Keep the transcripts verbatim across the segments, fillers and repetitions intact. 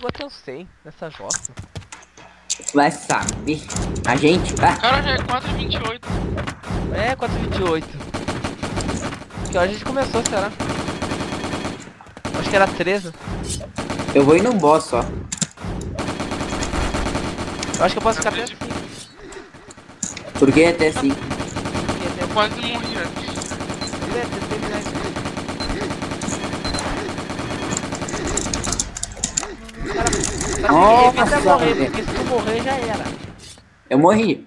chegou até os cem nessa jossa? Vai saber. A gente, vai. Cara, já é quatro e vinte e oito. É, quatro e vinte e oito. Que hora a gente começou, será? Acho que era treze. Eu vou ir no boss só. Eu acho que eu posso ficar até cinco. Por que até cinco? Eu quase morri antes. É, tem que terminar isso. Cara, assim, evita Nossa, morrer, velho. porque se tu morrer já era. Eu morri.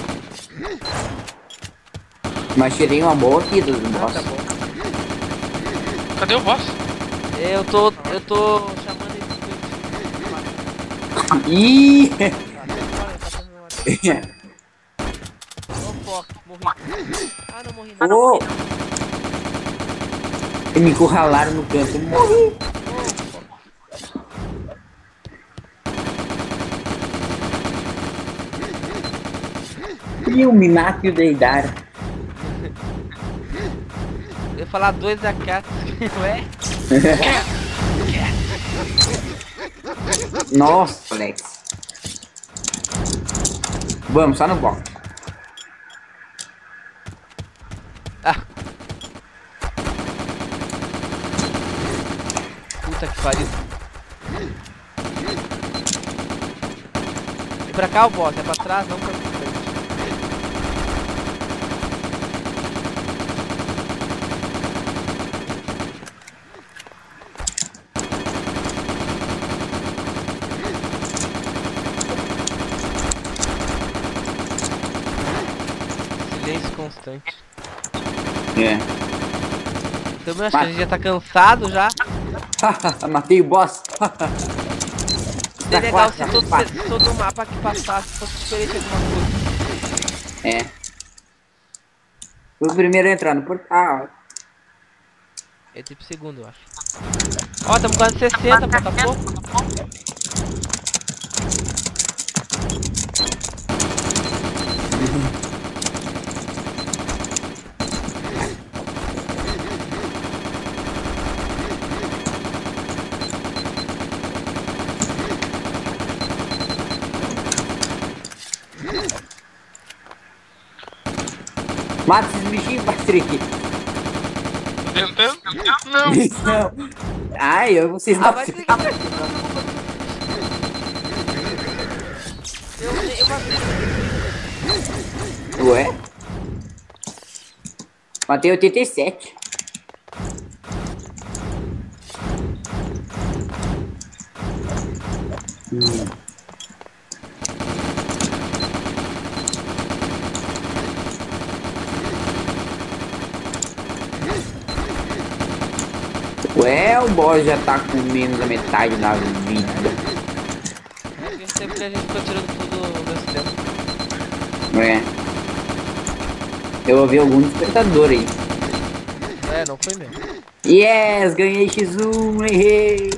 Mas tirei uma boa vida do Ah, boss. tá bom. Cadê o boss? Eu tô. Eu tô chamando ele de Ih! Twitch. Ô, foco, morri. Ah, não morri não. Ô! Me encurralaram no canto. Morri! E o Minato e o Deidara. Eu ia falar dois A K, ué? Nossa, Alex. Vamos, só no box. Ah. Puta que pariu. E pra cá o boss, é pra trás, não pra frente. Silêncio constante. É. Também acho que a gente já tá cansado já. Matei o boss. Seria Tá legal quase, se tá todo, quase. se todo mapa que passasse fosse diferente alguma coisa. É. Fui o primeiro a entrar no portal. É tipo segundo, eu acho. Ó, estamos quase sessenta, falta pouco. Mata esses bichinhos, Patrick. Tô tentando? Não. Não. Ai, eu, vocês Ah, não. vai ter que... Eu, eu matei. Ué? Matei oitenta e sete. Hum. Ué, o boss já tá com menos da metade da vida. Esse tempo que a gente ficou tirando tudo ao mesmo tempo. É. Eu ouvi algum despertador aí. É, não foi mesmo. Yes, ganhei X um, errei.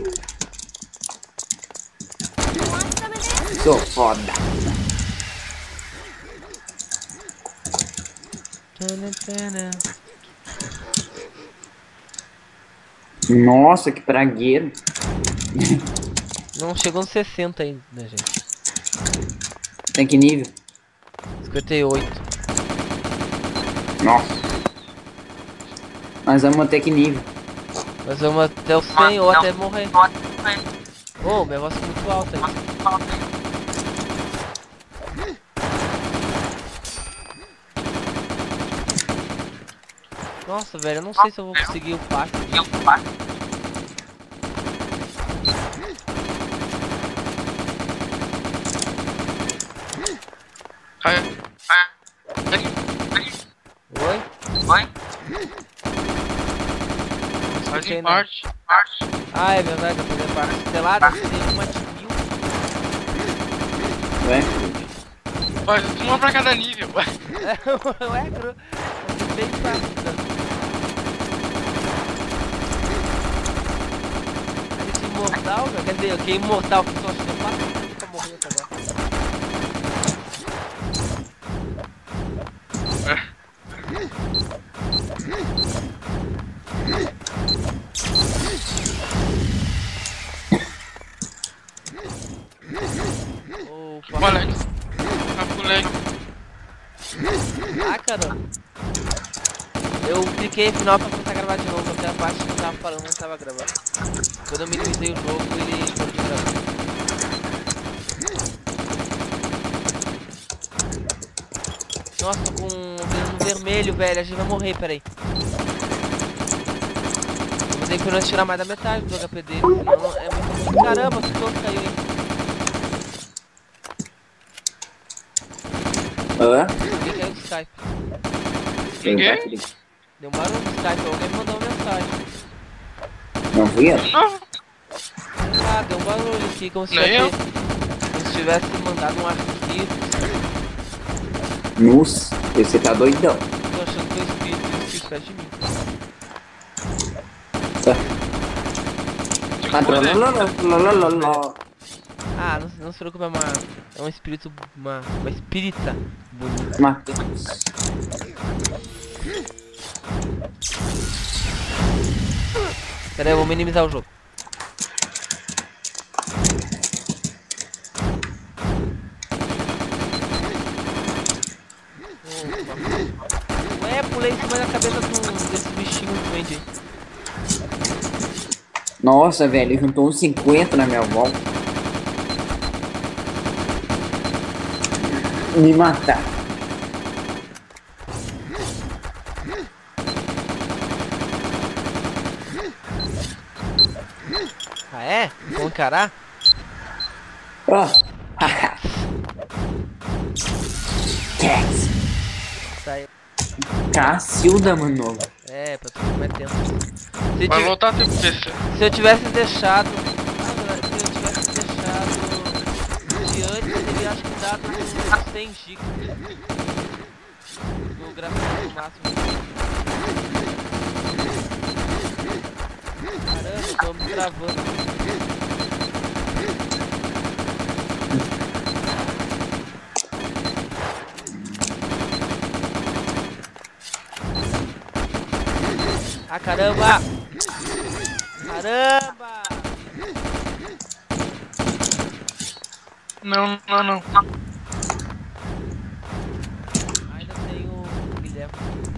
Sou foda. Nossa, que pragueiro. Não chegou nos sessenta ainda, né, gente? Tem que nível? cinquenta e oito. Nossa. Mas vamos até que nível? Mas vamos até o cem ou até morrer. Oh, minha voz é muito alta aí. Nossa, velho, eu não sei se eu vou conseguir o passe. Oi? Vai. Não Faz escutei em nada. parte. Parte. Ah, é verdade, eu tô fazendo parte. Estelada, tem uma de mil. Ué? Faz uma pra cada nível. É, ué, cru. É bem fácil. A gente é imortal, velho. Quer dizer, que é imortal que só achou quatro nunca morreu até agora. play. Ah, caramba. Eu cliquei no final pra começar a gravar de novo, até a parte que eu tava falando não tava gravando. Quando eu minimizei o jogo, ele parou de gravar. Nossa, tô com um dedo vermelho, velho. A gente vai morrer, peraí. Eu vou ter que pelo menos tirar mais da metade do H P dele, senão não- é muito ruim. Caramba, que todo caiu aí. Hã? Alguém caiu do Skype. Ninguém? Deu um barulho no Skype, alguém mandou uma mensagem. Não vi? Não. Ah, deu um barulho aqui, como se Nem eu. tivesse, como se tivesse mandado um arquivo. Nossa, você tá doidão. Tô achando que é o espírito, o espírito perto de mim. Tá. Te Tá, cuida. trolololololololó. Ah, não, não se preocupe, é uma, é um espírito, uma, uma espírita bonita. Matamos. Pera aí, eu vou minimizar o jogo. Ué, pulei em cima da cabeça do, desse bichinho que vende aí. Nossa, velho, juntou uns cinquenta na minha volta. Me matar. Ah, é? Vamos encarar? Ó. Haha. Cats. Saiu. Cacilda, mano. É, pra tu ver mais tempo. Se, Vai tiv- voltar a ter P C. se eu tivesse deixado. Ah, galera, se eu tivesse deixado de antes, eu teria acho que dado uns cem gigas. No gráfico no máximo. Caramba, eu tô me travando. Ah, caramba! Caramba! Não, não, não. Ainda tem o Guilherme.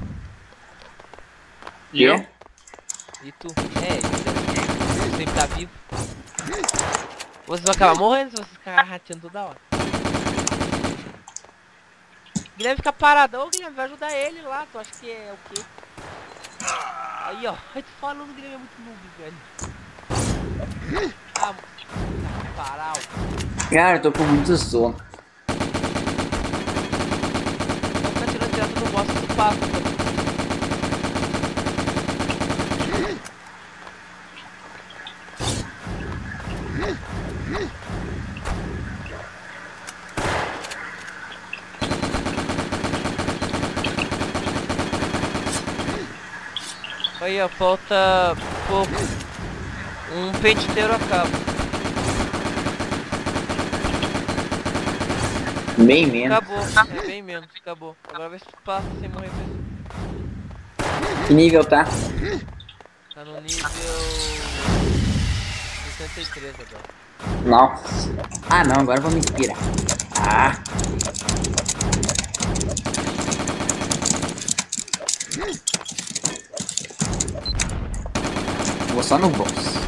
E eu? E tu? É, ele sempre tá vivo. Vocês vão acabar morrendo se vocês ficarem rateando toda hora. Guilherme fica paradão, Guilherme, vai ajudar ele lá. Tu acha que é o quê? Aí, ó. Aí tu falando, Guilherme é muito noob, velho. Ah, tá parar, ó. Cara, eu tô com muito sono. Vou ficar tirando direto do boss do passo, cara. Aí, ó, falta pouco. Um pente inteiro acaba. Bem menos. Acabou, é bem menos, acabou. Agora vê se tu passa sem morrer pessoa. Que nível tá? Tá no nível sessenta e três agora. Nossa. Ah, não, agora eu vou me inspirar. Ah. Vou só no boss.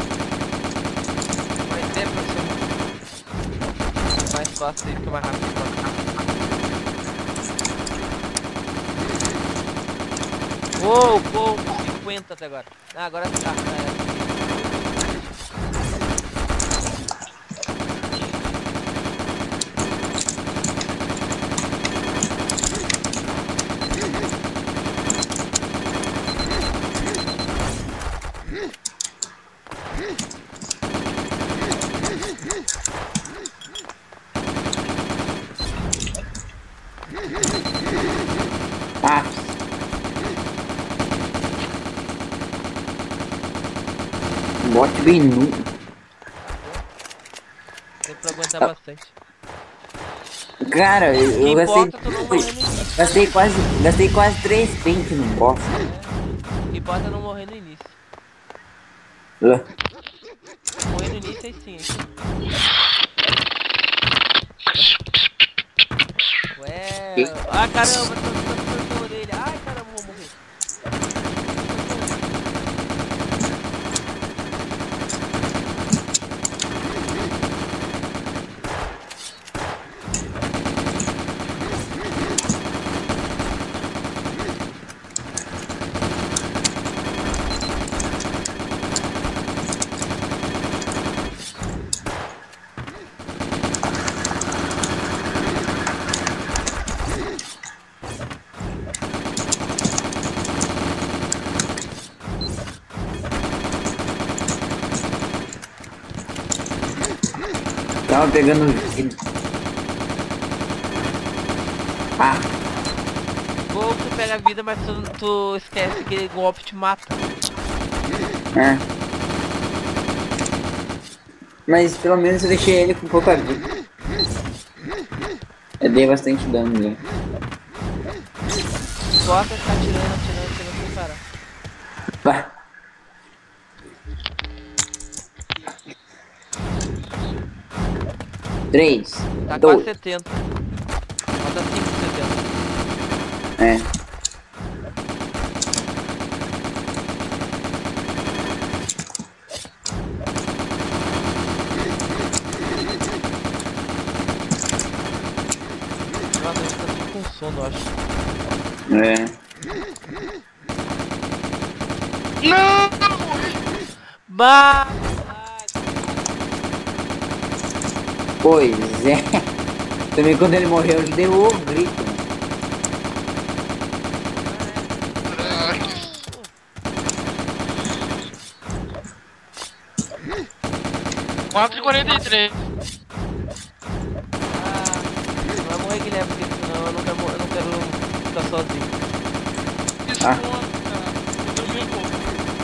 Mais tempo, é mais fácil e fica mais rápido. Uou, uou, cinquenta até agora. Ah, agora tá. Ah, Ah. Bote bem nu. Deu pra aguentar bastante. Cara, eu, O que eu gastei, importa é tu não morrer no início. gastei quase, gastei quase três pentes no boss. O que importa é não morrer no início. Ah. Morrer no início aí sim. Hein? Ué, É... Ah, caramba, tô tô a orelha. Ai, caramba, vou morrer. Tava pegando. Ah, Gol que tu pega a vida, mas tu, tu esquece que golpe te mata. é. Mas pelo menos eu deixei ele com pouca vida. Eu dei bastante dano nele. Gosta de ficar atirando, atirando, atirando sem parar. Pá. Três. Tá dois. quase setenta. Falta cinco pra setenta. É. Nossa, a gente tá tudo com sono, eu acho. É. Não! Bah! Pois é. Também quando ele morreu eu dei o grito. quatro e quarenta e três. Ah, não vai morrer, Guilherme, porque senão eu não quero, eu não quero ficar sozinho. Isso, Ah. cara. Eu dormi um pouco.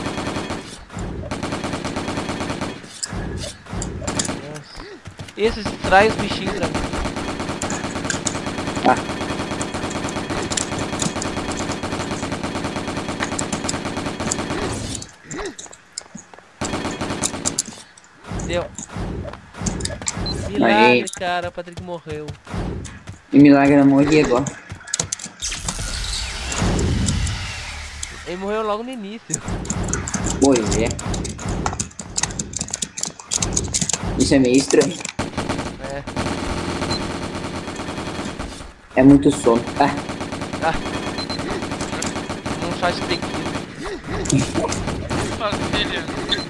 Nossa. Isso, distrai os bichinhos pra mim. Ah. Deu. Milagre, Aí. cara, o Patrick morreu. E milagre eu morri agora. Ele morreu logo no início. Pois é. Isso é meio estranho. É. É muito sono. Ah. Ah. Não faz tequila. Família.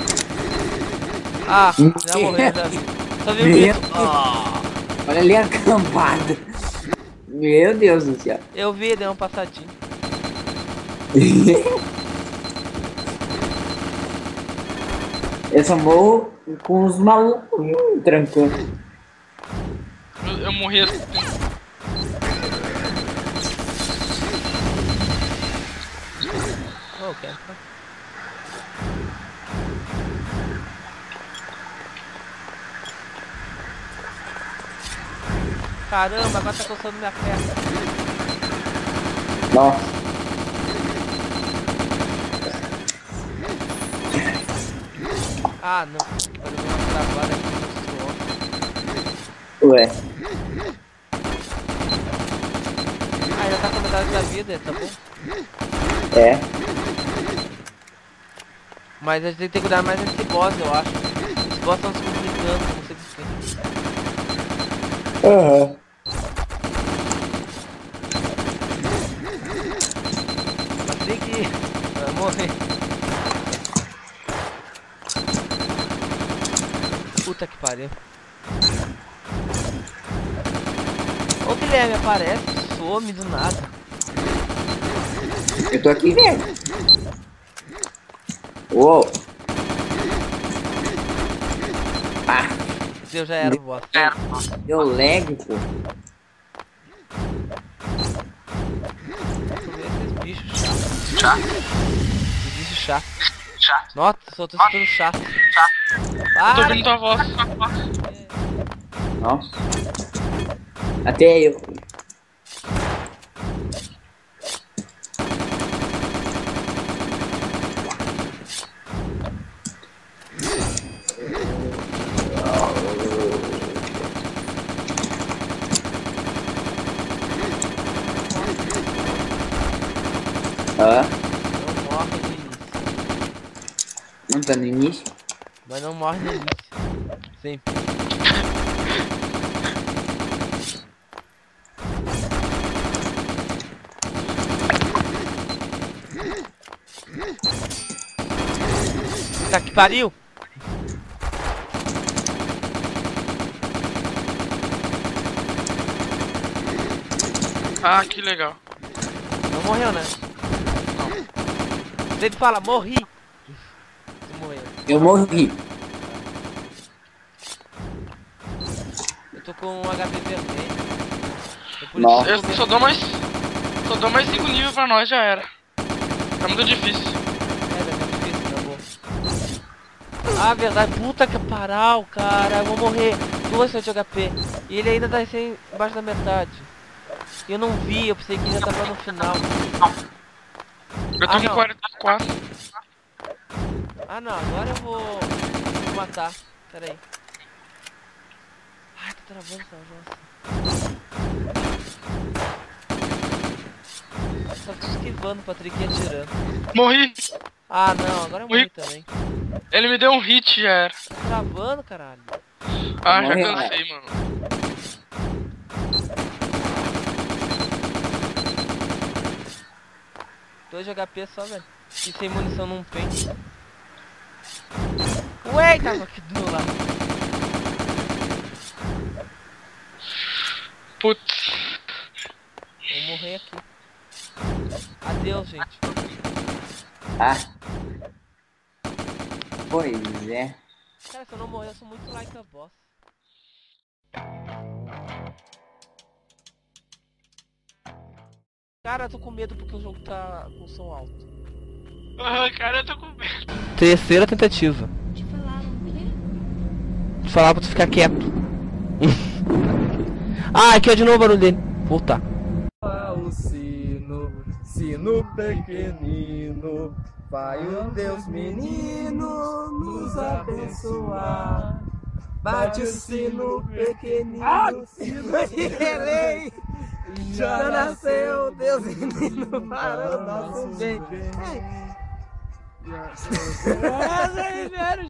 Ah, já morreu, já vi. Só viu o Meu grito. Ah. Olha ali a cambada. Meu Deus do céu. Eu vi, deu um passadinho. Eu só morro com os malucos hum, trancando. Eu, eu morri assim. Oh, cara. Caramba, agora tá coçando minha perna. Nossa. Ah, não. Agora eu dou uma travada aqui no suor. Ué. Ah, já tá com metade da vida, tá bom? É. Mas a gente tem que cuidar mais desse boss, eu acho. Os boss estão se complicando, não sei porquê. Aham. Patrick, vai morrer. Puta que pariu. Ô Guilherme, aparece, some do nada. Eu tô aqui, velho. Uou. Ah, Eu já era o boss. deu lag, pô. Esses bichos chatos. Esses bichos chatos. Nossa, só tô escutando chato. Eu tô Para! ouvindo tua voz. Nossa. Até eu. Ah, Não morre no início. não tá no início? Mas não morre no início. Sempre. Tá que pariu! Ah, que legal. Não morreu, né? Não. Ele fala, morri! Você morreu. Eu morri. Eu tô com um H P vermelho. É por Nossa. isso que Eu eu só dou mais. Só dou mais cinco níveis pra nós, já era. Tá muito difícil. É, vai ficar difícil, tá bom. Ah, verdade, puta que paral, cara. Eu vou morrer. Duas de H P. E ele ainda tá sem embaixo da metade. Eu não vi, eu pensei que já tava no final. Eu tô Ah, com não. quarenta e quatro. Ah não, agora eu vou, vou matar. Pera aí. Ai, tá travando essa nossa. Só tô esquivando o Patrick e atirando. Morri. Ah não, agora eu morri Morri. também. Ele me deu um hit, já era. Tá travando, caralho. Ah, já Morri, cansei, mano. dois de H P só, velho. E sem munição não tem. Ué, tava aqui do meu lado. Putz. Vou morrer aqui. Adeus, gente. Ah. Pois é. Cara, se eu não morrer, eu sou muito like a boss. Cara, eu tô com medo porque o jogo tá com som alto. Ah, cara, eu tô com medo. Terceira tentativa. Te falaram o quê? Te falar pra tu ficar quieto. Ah, aqui ó, de novo o barulho dele. Voltar. O sino, sino pequenino, vai o Deus menino nos abençoar. Bate o sino pequenino, sino de Belém, já nasceu Deus menino para o nosso bem. Essa aí, velho.